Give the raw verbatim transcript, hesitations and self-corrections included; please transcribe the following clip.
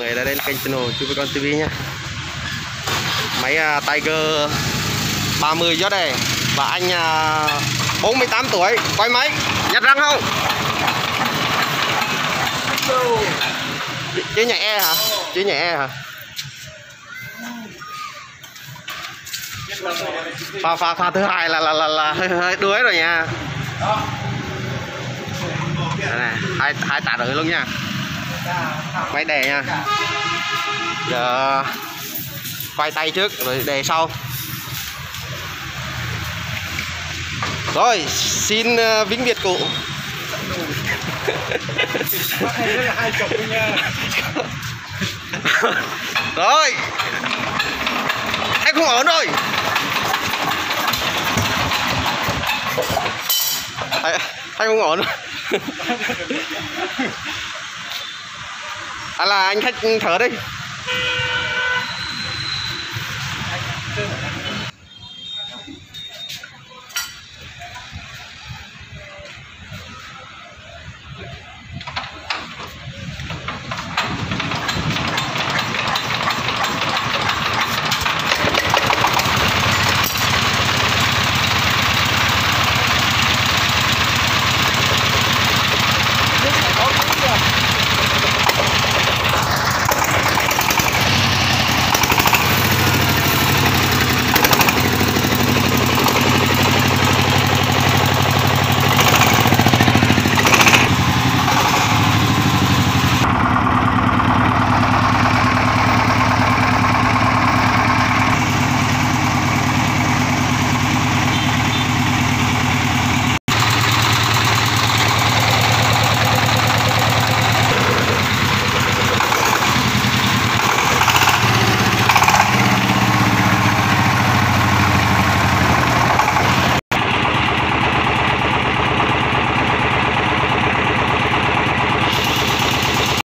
người đã đến kênh channel Chu Với Con ti vi nhé. Máy uh, Tiger ba mươi gió đây. Và anh uh, bốn mươi tám tuổi quay máy nhặt răng không? Chứ nhẹ e hả? Chứ nhẹ e hả? Pha pha pha thứ hai là là là, là hơi, hơi đuối rồi nha. Đây này, hai hai tạ rưỡi luôn nha. Máy đề nha. Giờ quay tay trước rồi đề sau. Rồi, xin uh, vĩnh biệt cụ. Rồi, anh không ổn rồi. Anh, anh không ổn. À là anh khách thở đi.